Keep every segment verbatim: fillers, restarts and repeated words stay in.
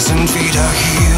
sind wieder hier.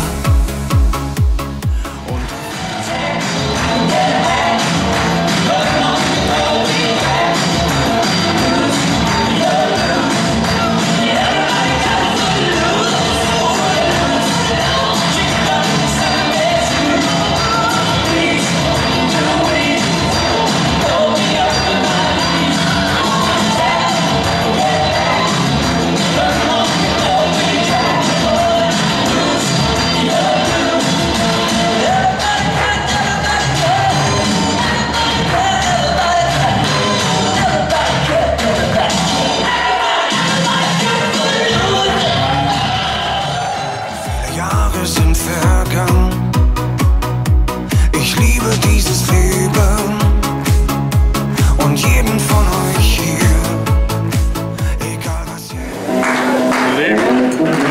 Sind vergangen. Ich liebe dieses Leben und jeden von euch hier, egal was ihr lebt.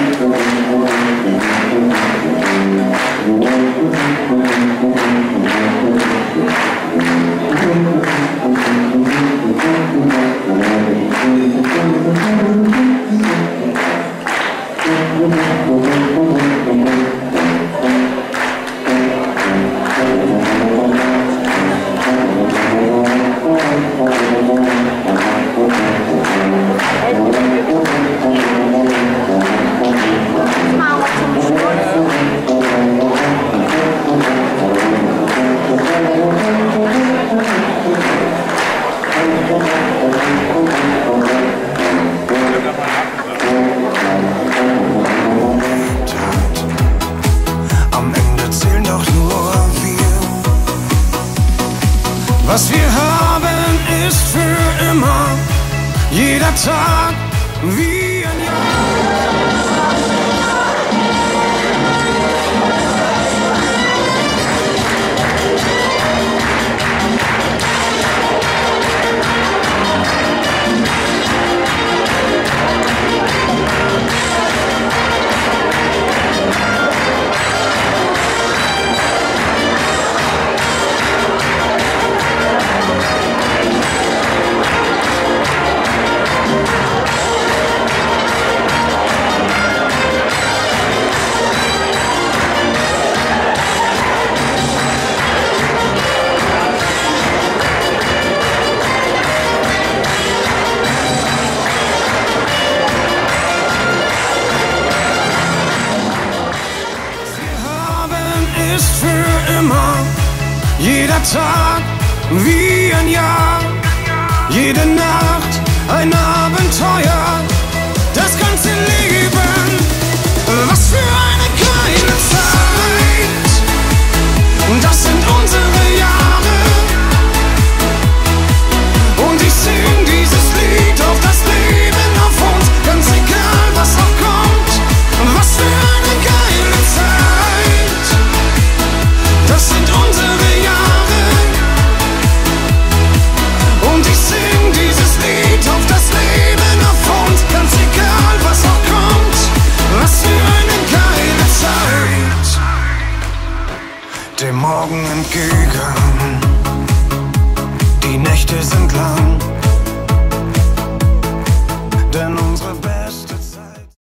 Was wir haben, ist für immer, jeder Tag wie ein Jahr. Ist für immer, jeder Tag wie ein Jahr, jede Nacht ein Abenteuer, das ganze Leben, was für eine geile Zeit, das sind unsere Jahre und ich sing dieses Lied auf das Leben auf uns, ganz egal was noch kommt, was für eine geile Zeit. Das sind unsere Jahre und ich sing dieses Lied auf das Leben auf uns, ganz egal was noch kommt, was für eine geile Zeit. Dem Morgen entgegen, die Nächte sind lang, denn unsere